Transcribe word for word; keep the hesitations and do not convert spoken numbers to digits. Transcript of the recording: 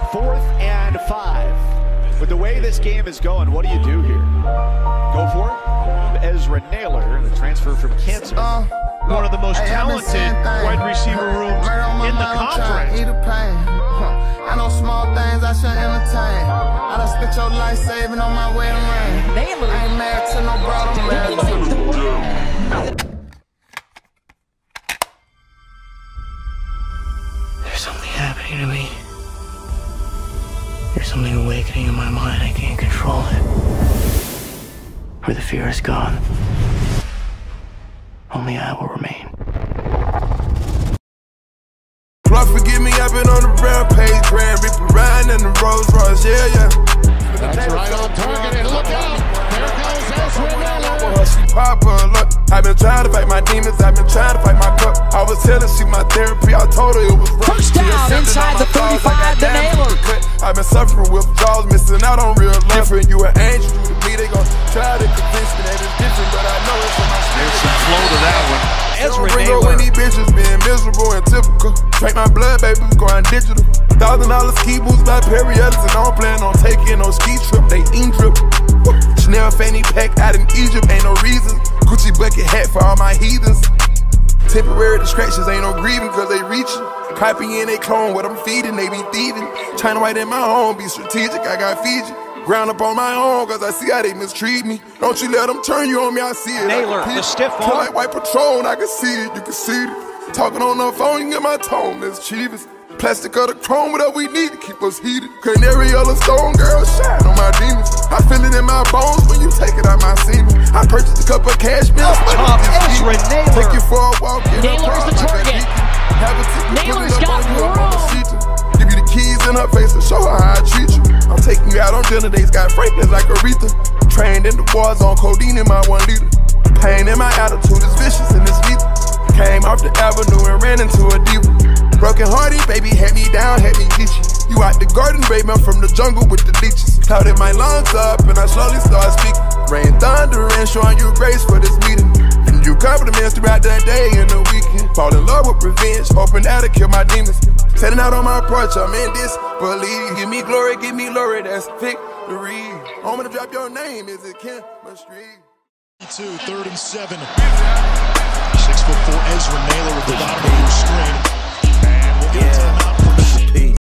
fourth and five. With the way this game is going, what do you do here? Go for it? EZRA NAYLOR, the transfer from Kansas. Uh, One of the most talented wide receiver rooms in the conference. I know small things I should entertain. I done spent your life saving on my wedding ring. Naylor. I ain't married to no brother, I'm married to. There's something happening to me. There's something awakening in my mind. I can't control it. Where the fear is gone, only I will remain. Lord forgive me, I've been on the rampage, Grand Reaper riding in the Rolls Royce, yeah, yeah. That's right on target, and look out! There goes EZRA NAYLOR. She pop her, look. I've been trying to fight my demons, I've been trying to fight my cup. I was telling she my therapy, I told her it was rough. First down inside the thirty-five to Naylor. I've been suffering with withdrawals, missing out on real love. Different, you an angel, you to me, they gon' try to convince me that it's different, but I know it's in my spirit. There's some flow to that one. EZRA Bring NAYLOR. up when these bitches being miserable and typical. Drink my blood, baby, going digital. Thousand dollar ski boots by Perry Ellis, and I don't plan on taking no ski trip. They ink drip. Chanel fanny pack out in Egypt, ain't no reason. Gucci bucket hat for all my heathens. Temporary distractions, ain't no grieving, cause they reaching. Copying they clone what I'm feeding, they be thieving. China white in my home, be strategic, I got Fiji. Ground up on my own, cause I see how they mistreat me. Don't you let them turn you on me, I see it. Naylor, the stiff Feel arm. like white patrol, I can see it, you can see it. Talking on the phone, you get my tone, that's cheapest. Plastic of the chrome, whatever we need to keep us heated. Canary yellow stone, girl, shine on my demons. I feel it in my bones when you take it out my semen. I purchased a cup of cashmere. Top EZRA NAYLOR. Take you for a walk. Naylor's the target. Naylor's got room. Give you the keys in her face and show her how I treat you. I'm taking you out on dinner dates, got frankness like Aretha. Trained in the war zone, codeine in my one liter. Pain in my attitude is vicious and it's lethal. Came off the avenue and ran into a diva. Broken hearted, baby, had me down, had me get you. You out the garden, baby, I'm from the jungle with the leeches. Clouded my lungs up and I slowly start speaking. Rain, thunder, and showing you grace for this meeting. And you compliments throughout the day and the weekend. Fall in love with revenge, hoping that'll kill my demons. Setting out on my porch, I'm in disbelief. Give me glory, give me glory, that's victory. I'm gonna drop your name, is it chemistry? Two, third and seven. Six foot four EZRA NAYLOR at the bottom of your screen. And we'll get a timeout.